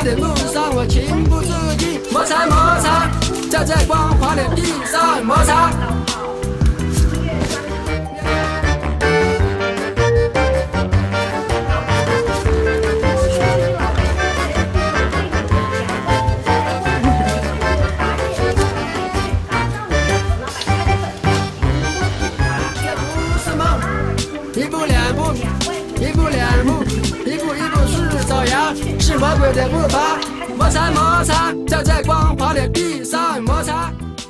滑的路上，我情不自禁摩擦摩擦，在光滑的地上摩擦。一步两步，一步两步，一步一步是走摇，是魔鬼的步伐。摩擦摩擦，在光滑的地上摩擦。